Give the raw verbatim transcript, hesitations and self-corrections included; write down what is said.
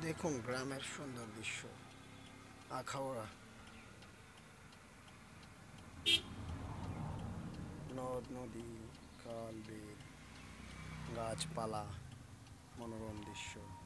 দেখুন গ্রামের সুন্দর দৃশ্য। আখাউড়া, নদ নদী, খাল বিল, গাছপালা, মনোরম দৃশ্য।